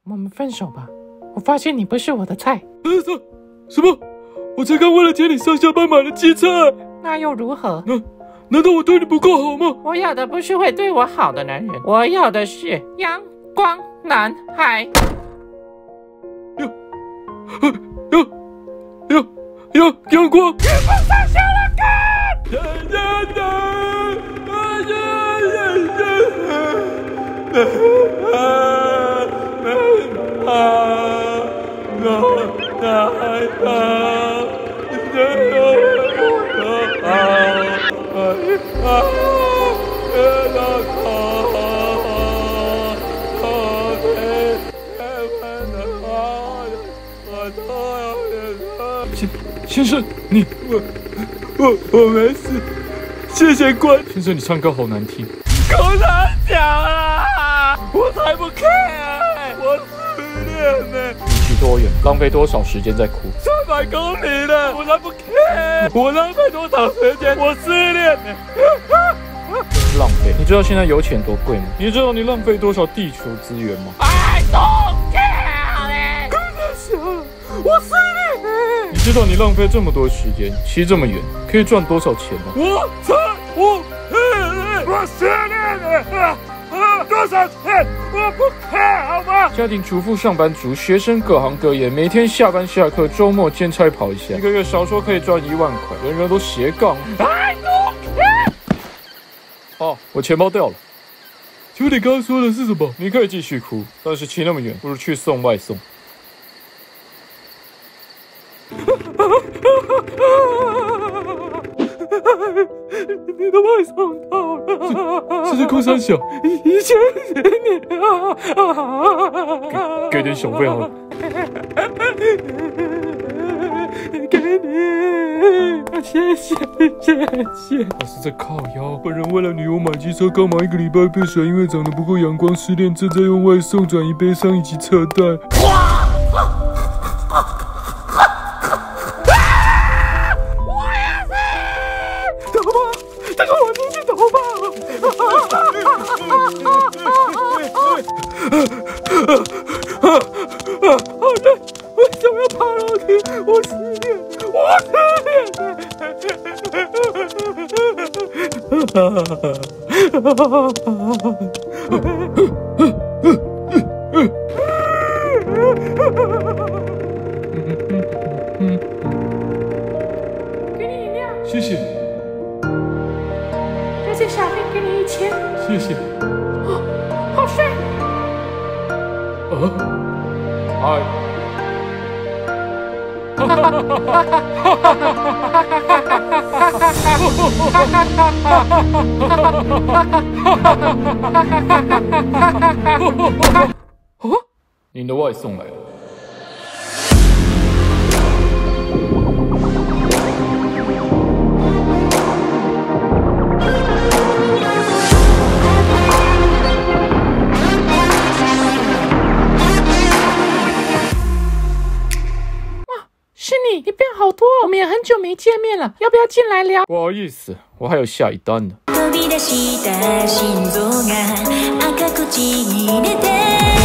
我们分手吧。我发现你不是我的菜。 什么？我才刚为了接你上下班买了鸡菜。 那又如何？ 难道我对你不够好吗？ 我要的不是会对我好的男人，我要的是阳光男孩。 阳光！ 你不上线了，干！ 先生，我没事，谢谢关先生。你唱歌好难听， 狗难讲啊！我才不 care， 我失恋呢。 你去多远，浪费多少时间在哭 ？300公里了，我才不 care， 我浪费多少时间？我失恋呢。 浪费！你知道现在油钱多贵吗？你知道你浪费多少地球资源吗 ？I don't care 嘞！跟着想，我失恋。 你知道你浪费这么多时间，骑这么远，可以赚多少钱吗？ 我失恋了！多少钱？我不 care 好吗？ 家庭主妇、上班族、学生，各行各业，每天下班下课、周末兼差跑一下，一个月少说可以赚1万块，人人都斜杠。 I don't care。 哦，我钱包掉了。请问你刚刚说的是什么？你可以继续哭，但是骑那么远，不如去送外送。 你的外送到了， 这是空三小谢你给点小费好了。 给你，谢谢。 我是在靠腰。本人为了女友买机车，刚买1个礼拜被甩，因为长得不够阳光，失恋，正在用外送转移悲伤以及扯淡。 好累，为什么要爬楼梯？我失恋。给你饮料。 谢谢。 这次小费给你1000。 谢谢。 哦，好帅。 嗨。您的外送来了。 你变好多，我们也很久没见面了，要不要进来聊？ 不好意思，我还有下一单呢。